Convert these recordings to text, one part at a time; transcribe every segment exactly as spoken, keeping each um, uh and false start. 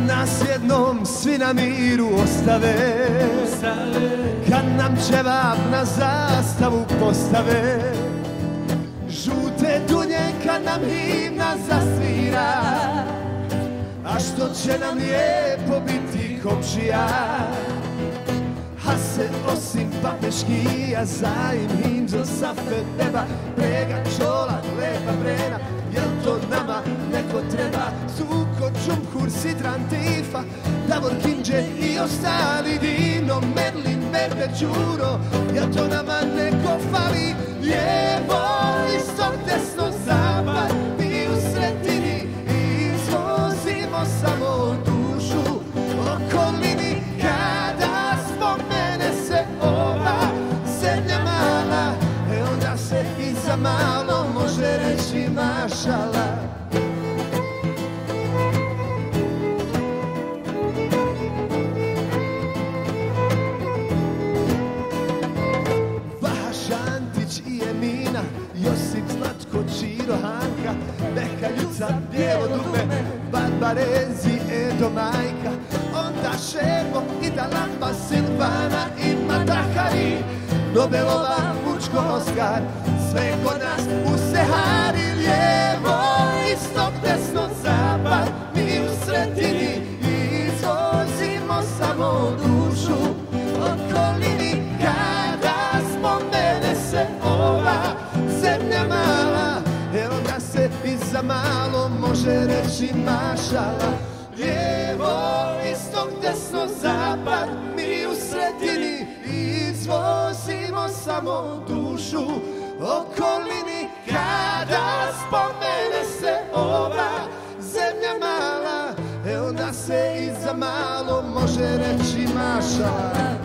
nas jednom svi na miru ostave, kad nam ćevap na zastavu postave, žute dunje kad nam himna zasvira, a što će nam lijepo biti komšija, a se osim papeškija zaim himzo safe neba, prega čola, lepa brena, jel to nama neko treba? Suko, Čumhur, Sidran, Tifa, Davor, Kinđe i ostali, Dino, Merlin, Merve, Đuro, jel to nama neko fali? Lijevo, istok, desno, zapad, mi u sredini izvozimo samo dušu okolini. Kada spomene se ova zemlja mala, e onda se i za malo može reći mašala. Vaha Šantić i Emina, Josip, Zlatko, Čiro, Hanka, Beka, Ljuca, Bijelo dugme, Barbarezi, Edo, Majka, onda Šervo i Dalamba, Silvana i Matahari, Nobelova, Vučko, Oskar, sve kod nas u Sehari. Lijevo, istok, desno, zapad, mi u sredini izvozimo samo dušu okolini. Kada spomene se ova zemlja mala, e onda se i za malo može reći mašala. Lijevo, istok, desno, zapad, mi u sredini izvozimo samo dušu okolini. Kada spomene se ova zemlja mala, e onda se i za malo može reći mašala.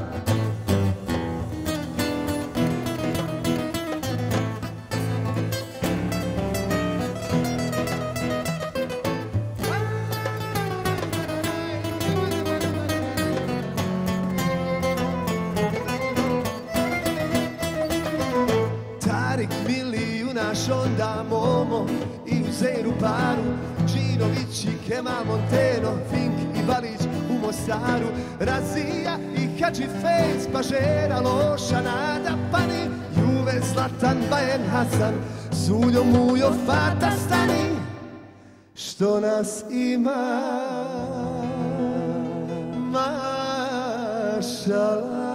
Onda Momo i Uzeiru Paru, Đinović i Kemal Monteno, Fink i Balić u Mostaru, Razija i Hadži Fejs, Pažera, Loša, Nada, Pani, Juve, Zlatan, Bajen, Hasan, Suljo, Mujo, Fata, Stani, što nas ima, mašala.